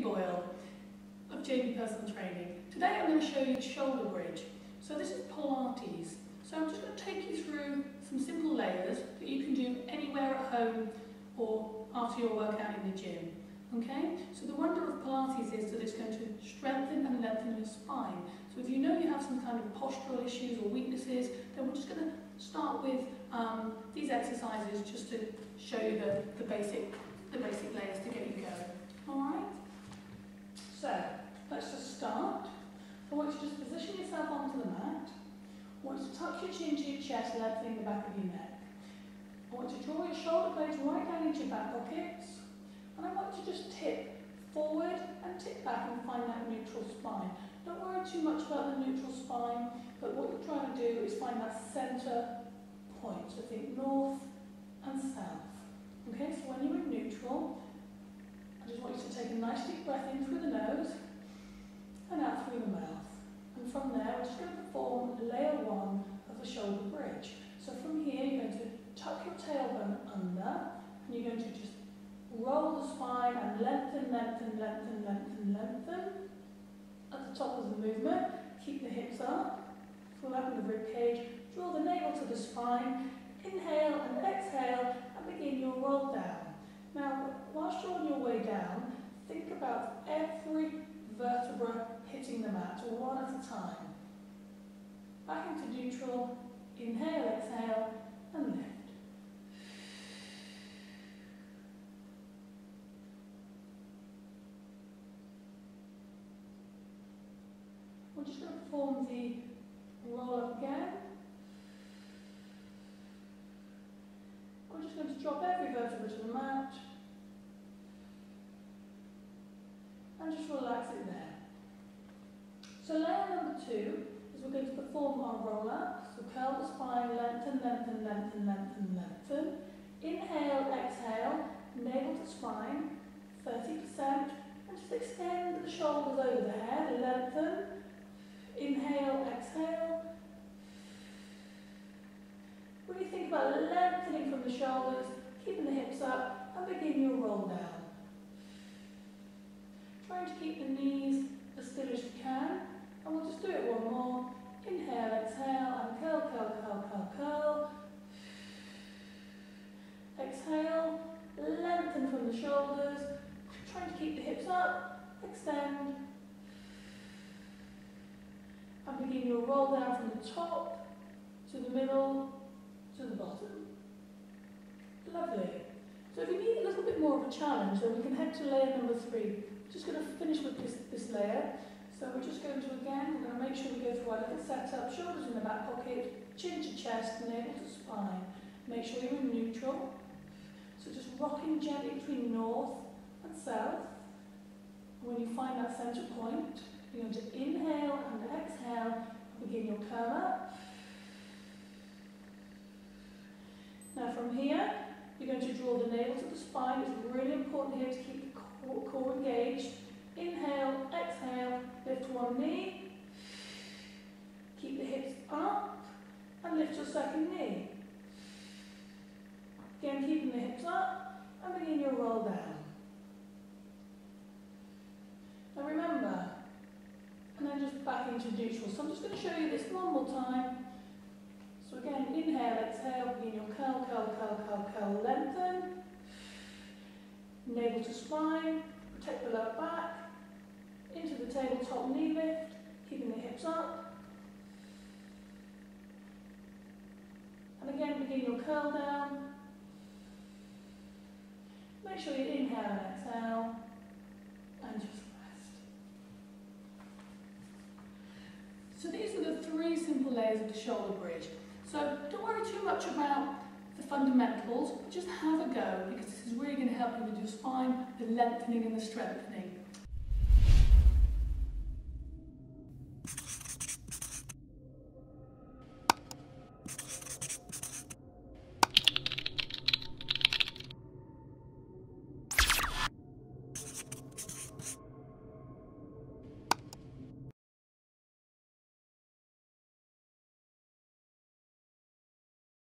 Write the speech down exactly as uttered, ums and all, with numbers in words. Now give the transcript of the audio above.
Boyle of J B Personal Training. Today I'm going to show you the shoulder bridge. So this is Pilates. So I'm just going to take you through some simple layers that you can do anywhere at home or after your workout in the gym. Okay? So the wonder of Pilates is that it's going to strengthen and lengthen your spine. So if you know you have some kind of postural issues or weaknesses, then we're just going to start with um, these exercises just to show you the, the basic the basic layers to get you going. Alright? So let's just start. I want you to just position yourself onto the mat. I want you to tuck your chin to your chest, lengthening the back of your neck. I want you to draw your shoulder blades right down into your back pockets. And I want you to just tip forward and tip back and find that neutral spine. Don't worry too much about the neutral spine, but what you're trying to do is find that centre point. So think north and south. Okay, so when you're in neutral, I just want you to take a nice deep breath in through the nose and out through the mouth. And from there, we're just going to perform layer one of the shoulder bridge. So from here, you're going to tuck your tailbone under, and you're going to just roll the spine and lengthen, lengthen, lengthen, lengthen, lengthen. At the top of the movement, keep the hips up, full up in the rib cage, draw the navel to the spine, inhale and exhale, and begin your roll down. Now, whilst you're on your way down, think about every vertebra hitting the mat, one at a time. Back into neutral, inhale, exhale, and lift. We're just going to perform the roll up again. We're just going to drop every vertebra to the mat and just relax it there. So layer number two is we're going to perform our roll up. So curl the spine, lengthen, lengthen, lengthen, lengthen, lengthen. Inhale, exhale, navel to spine, thirty percent, and just extend the shoulders over the head, lengthen. Inhale, exhale. Really think about lengthening from the shoulders, keeping the hips up, and begin your roll down. Trying to keep the knees as still as you can, and we'll just do it one more. Inhale, exhale, and curl, curl, curl, curl, curl. Exhale, lengthen from the shoulders, trying to keep the hips up, extend, and begin your roll down from the top to the middle to the bottom. Lovely. So if you need a little bit more of a challenge, then we can head to layer number three. We're just going to finish with this, this layer. So we're just going to, again, we're going to make sure we go through our little setup, shoulders in the back pocket, chin to chest, navel to spine. Make sure you're in neutral. So just rocking gently between north and south. And when you find that centre point, you're going to inhale and exhale, begin your curl up. Now from here, you're going to draw the navel to the spine. It's really important here to keep the core, core engaged. Inhale, exhale, lift one knee. Keep the hips up and lift your second knee. Again, keeping the hips up and begin your roll down. Now remember, and then just back into neutral. So I'm just going to show you this one more time. So again, inhale, exhale, begin your curl, curl, curl, curl, curl, lengthen. Navel to spine, protect the lower back. Into the tabletop knee lift, keeping the hips up. And again, begin your curl down. Make sure you inhale and exhale, and just So these are the three simple layers of the shoulder bridge. So don't worry too much about the fundamentals, but just have a go, because this is really going to help you with your spine, the lengthening and the strengthening.